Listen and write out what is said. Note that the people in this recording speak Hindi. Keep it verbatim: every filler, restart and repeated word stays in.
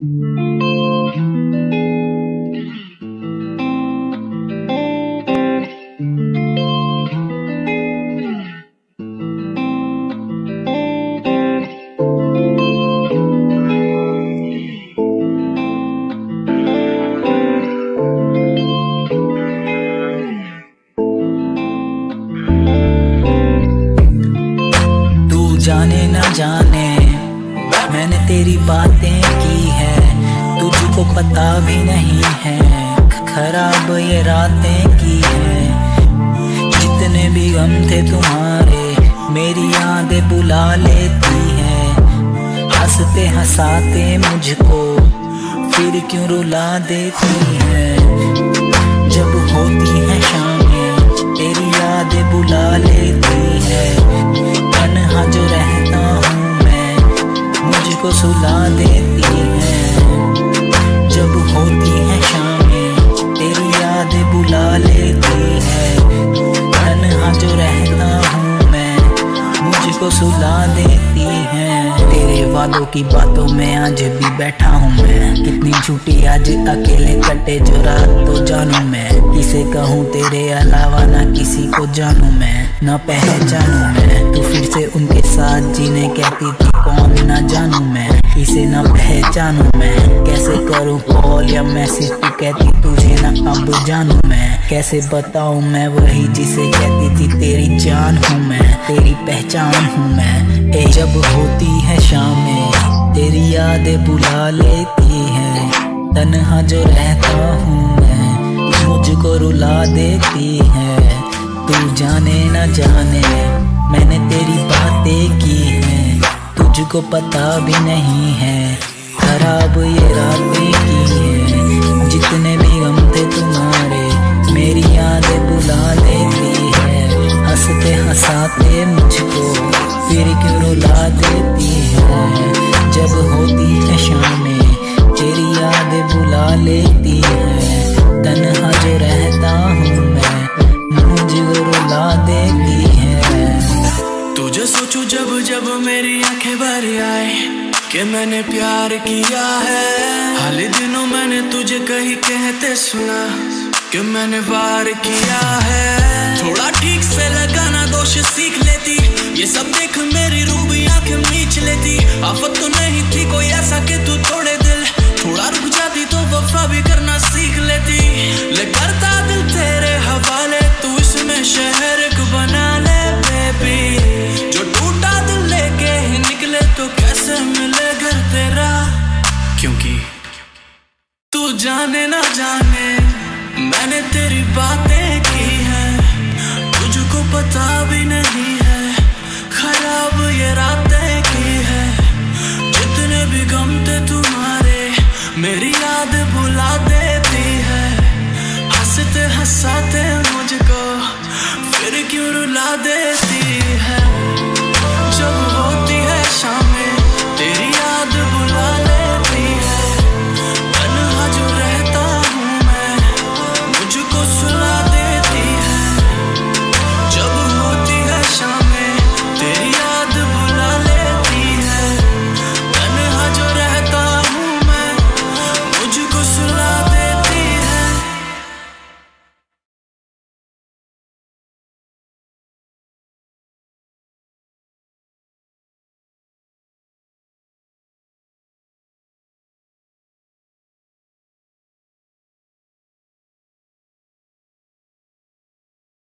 जाने न जाने मैंने तेरी बातें की है, तुझको पता भी नहीं है खराब ये रातें की है। जितने भी गम थे तुम्हारे मेरी यादें बुला लेती है, हंसते हंसाते मुझको फिर क्यों रुला देती है। जब होती है शामें तेरी यादें बुला लेती है, तन्हा जो रहता हूँ मैं मुझको सुला देती है। जब होती है शामें तेरी यादें बुला लेती है, तन्हा जो रहता हूँ मैं मुझको सुला देती है। तेरे वादों की बातों में आज भी बैठा हूँ मैं, कितनी झूठी आज अकेले कटे जो रात तो जानू मैं। किसे कहूँ तेरे अलावा ना किसी को जानू मैं, ना पहचानू मैं। तू फिर से उनके साथ जीने कहती थी कौन ना जानू मैं, इसे ना पहचानू मैं। कैसे करूँ कॉल या मैसेज तू कहती तुझे ना अब जानू मैं। कैसे बताऊँ मैं वही जिसे कहती थी तेरी जान हूँ मैं, तेरी पहचान हूँ मैं। ए जब होती है शामें तेरी यादें बुला लेती है, तन्हा जो रहता हूँ मैं मुझको रुला देती है। तू जाने न जाने मैंने तेरी बातें की हैं, तुझको पता भी नहीं है खराब ये रातें की हैं। जितने भी गम थे तुम्हारे मेरी यादें बुला लेती है, हंसते हंसाते मुझको फिर क्यों रुला देती है। जब होती है शामें तेरी यादें बुला लेती है, तन्हा जो रहता हूँ मैं मुझको रुला देती है। तुझे सोचूं जब जब मेरी आंखें भर आए कि मैंने प्यार किया है। हाल ही दिनों मैंने तुझे कहीं कहते सुना कि मैंने वार किया है। थोड़ा ठीक से लगाना दोष सीख लेती, ये सब देख मेरी रूह भी आंखें मीच लेती। आफत तो नहीं थी कोई ऐसा कि तू तोड़े दिल, थोड़ा रुक जाती तो वफा भी करना सीख लेती। ले करता दिल तेरे हवाले, तू इसमें शहर को बना ले बेबी। जो टूटा दिल लेके ही निकले तो कैसे मिले घर तेरा, क्योंकि तू जाने ना जाने मैंने तेरी बातें की है, तुझको पता भी नहीं है खराब ये रातें की है। जितने भी गम थे तुम्हारे मेरी याद भुला देती है, हंसते हंसाते मुझको फिर क्यों रुला दे